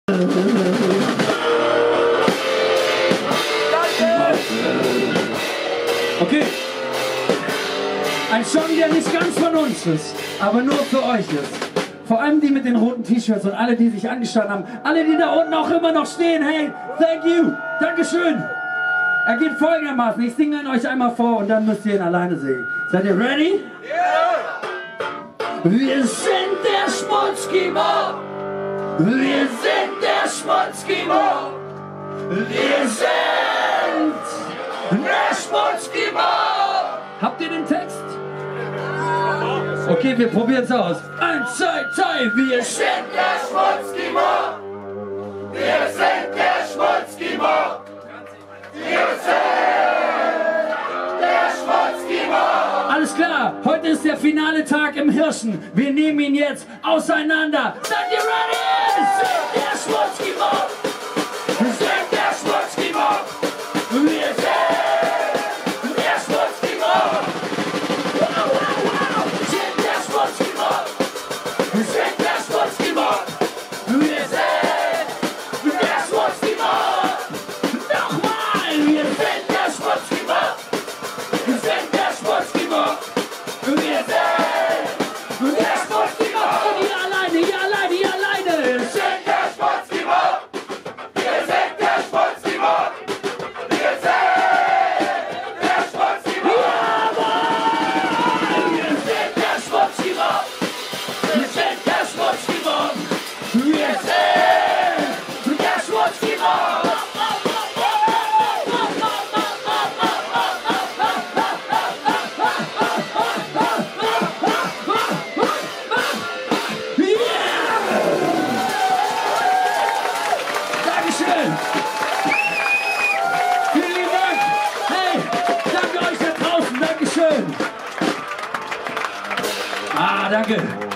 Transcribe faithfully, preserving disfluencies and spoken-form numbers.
Okay. Ein Song, der nicht ganz von uns ist, aber nur für euch ist. Vor allem die mit den roten T-Shirts und alle, die sich angestanden haben. Alle, die da unten auch immer noch stehen. Hey, thank you. Dankeschön. Er geht folgendermaßen. Ich singe ihn euch einmal vor und dann müsst ihr ihn alleine singen. Seid ihr ready? Yeah. Wir sind der Schmutzgeber. Wir sind der Schmutzgeber. Wir sind der Schmutzgeber. Habt ihr den Text? Okay, wir probieren es aus. Eins, zwei, drei. Wir sind der Schmutzgeber. Wir sind der Schmutzgeber. Wir sind der Schmutzgeber. Alles klar, heute ist der finale Tag im Hirschen. Wir nehmen ihn jetzt auseinander. Seid ihr ready? Wir sind der Schmutzgeber. Wir sind der Schmutzgeber. Wir sind der Schmutzgeber. Wow, wow, wow. Wir sind der Schmutzgeber. Wir sind der Schmutzgeber. Wir sind der Schmutzgeber. Nochmal, wir sind der Schmutzgeber. Wir sind der Schmutzgeber. Wir sind der Schmutzgeber. Und ihr alleine, ihr alleine, ihr alleine. Wir sind der Schmutzgeber. Wir sind der Schmutzgeber. Wir sind der Schmutzgeber. Jawohl! Wir sind der Schmutzgeber. Wir sind der Schmutzgeber. Wir sind der Schmutzgeber. Dankeschön. Vielen lieben Dank. Hey, danke euch da draußen. Dankeschön. Ah, danke.